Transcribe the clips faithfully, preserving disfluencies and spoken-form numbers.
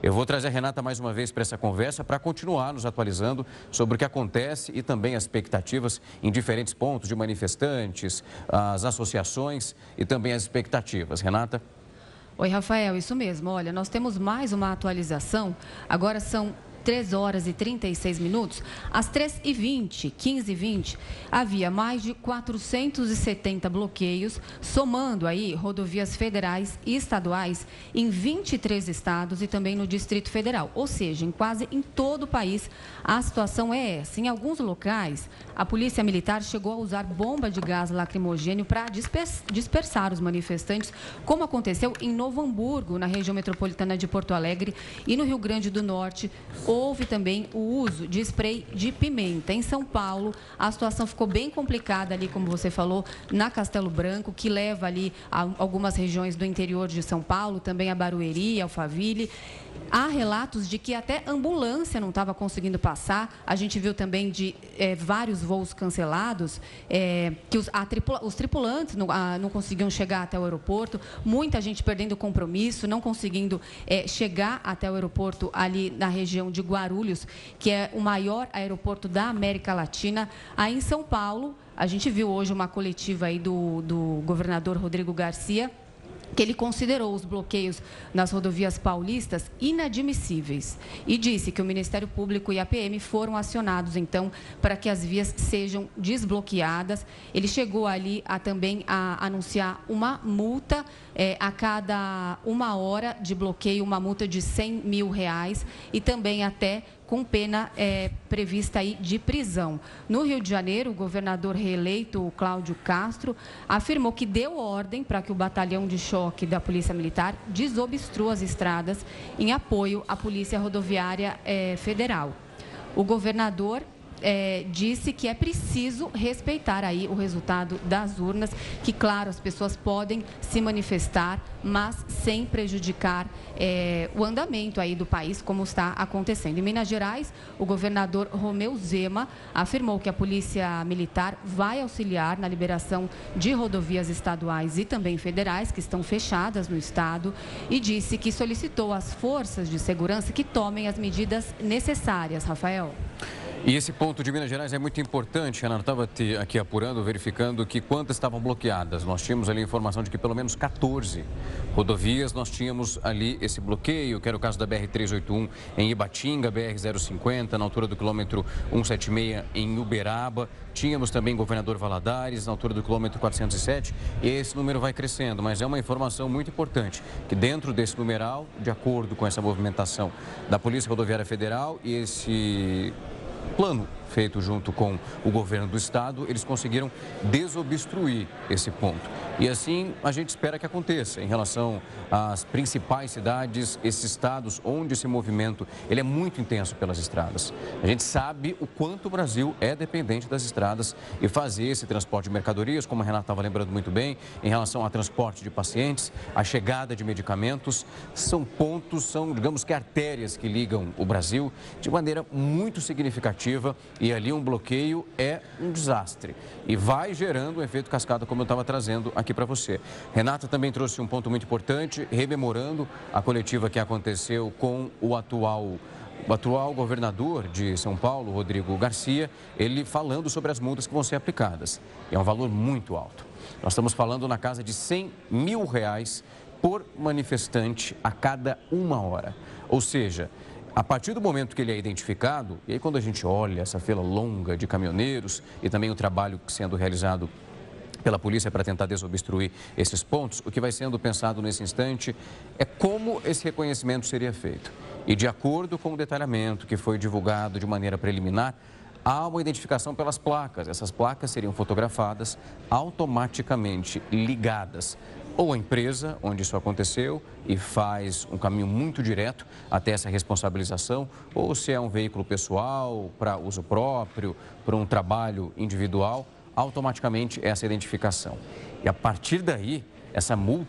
Eu vou trazer a Renata mais uma vez para essa conversa para continuar nos atualizando sobre o que acontece e também as expectativas em diferentes pontos de manifestantes, as associações e também as expectativas. Renata? Oi, Rafael, isso mesmo. Olha, nós temos mais uma atualização. Agora são três horas e trinta e seis minutos. Às três e vinte, quinze e vinte, havia mais de quatrocentos e setenta bloqueios, somando aí rodovias federais e estaduais em vinte e três estados e também no Distrito Federal. Ou seja, em quase em todo o país, a situação é essa. Em alguns locais, a Polícia Militar chegou a usar bomba de gás lacrimogênio para dispersar os manifestantes, como aconteceu em Novo Hamburgo, na região metropolitana de Porto Alegre, e no Rio Grande do Norte. Houve também o uso de spray de pimenta. Em São Paulo, a situação ficou bem complicada ali, como você falou, na Castelo Branco, que leva ali a algumas regiões do interior de São Paulo, também a Barueri, Alphaville. Há relatos de que até ambulância não estava conseguindo passar. A gente viu também de é, vários voos cancelados, é, que os, a tripula, os tripulantes não, a, não conseguiam chegar até o aeroporto. Muita gente perdendo compromisso, não conseguindo é, chegar até o aeroporto ali na região de Guarulhos, que é o maior aeroporto da América Latina. Aí em São Paulo, a gente viu hoje uma coletiva aí do, do governador Rodrigo Garcia, que ele considerou os bloqueios nas rodovias paulistas inadmissíveis e disse que o Ministério Público e a P M foram acionados, então, para que as vias sejam desbloqueadas. Ele chegou ali a também a anunciar uma multa é, a cada uma hora de bloqueio, uma multa de cem mil reais e também até com pena é, prevista aí de prisão. No Rio de Janeiro, o governador reeleito, o Cláudio Castro, afirmou que deu ordem para que o batalhão de choque da Polícia Militar desobstrua as estradas em apoio à Polícia Rodoviária é, Federal. O governador É, disse que é preciso respeitar aí o resultado das urnas, que, claro, as pessoas podem se manifestar, mas sem prejudicar é, o andamento aí do país, como está acontecendo. Em Minas Gerais, o governador Romeu Zema afirmou que a Polícia Militar vai auxiliar na liberação de rodovias estaduais e também federais, que estão fechadas no estado, e disse que solicitou às forças de segurança que tomem as medidas necessárias. Rafael? E esse ponto de Minas Gerais é muito importante, Renato. Estava aqui apurando, verificando que quantas estavam bloqueadas. Nós tínhamos ali a informação de que pelo menos quatorze rodovias nós tínhamos ali esse bloqueio, que era o caso da B R trezentos e oitenta e um em Ibatinga, B R zero cinquenta, na altura do quilômetro cento e setenta e seis em Uberaba. Tínhamos também Governador Valadares, na altura do quilômetro quatrocentos e sete. E esse número vai crescendo, mas é uma informação muito importante, que dentro desse numeral, de acordo com essa movimentação da Polícia Rodoviária Federal e esse plano feito junto com o governo do estado, eles conseguiram desobstruir esse ponto. E assim a gente espera que aconteça em relação às principais cidades, esses estados onde esse movimento ele é muito intenso pelas estradas. A gente sabe o quanto o Brasil é dependente das estradas e fazer esse transporte de mercadorias, como a Renata estava lembrando muito bem, em relação ao transporte de pacientes, a chegada de medicamentos, são pontos, são, digamos que artérias que ligam o Brasil de maneira muito significativa. E ali um bloqueio é um desastre e vai gerando um efeito cascata, como eu estava trazendo aqui para você. Renata também trouxe um ponto muito importante, rememorando a coletiva que aconteceu com o atual, o atual governador de São Paulo, Rodrigo Garcia, ele falando sobre as multas que vão ser aplicadas. É um valor muito alto. Nós estamos falando na casa de cem mil reais por manifestante a cada uma hora. Ou seja, a partir do momento que ele é identificado, e aí quando a gente olha essa fila longa de caminhoneiros e também o trabalho sendo realizado pela polícia para tentar desobstruir esses pontos, o que vai sendo pensado nesse instante é como esse reconhecimento seria feito. E de acordo com o detalhamento que foi divulgado de maneira preliminar, há uma identificação pelas placas. Essas placas seriam fotografadas, automaticamente ligadas ou a empresa onde isso aconteceu e faz um caminho muito direto até essa responsabilização, ou se é um veículo pessoal, para uso próprio, para um trabalho individual, automaticamente essa identificação. E a partir daí, essa multa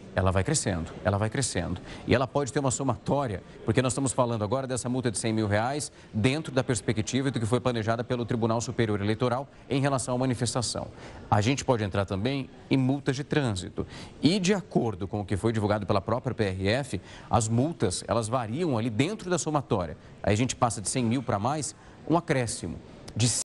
ela vai crescendo, ela vai crescendo. E ela pode ter uma somatória, porque nós estamos falando agora dessa multa de cem mil reais dentro da perspectiva do que foi planejada pelo Tribunal Superior Eleitoral em relação à manifestação. A gente pode entrar também em multas de trânsito. E de acordo com o que foi divulgado pela própria P R F, as multas, elas variam ali dentro da somatória. Aí a gente passa de cem mil para mais, um acréscimo de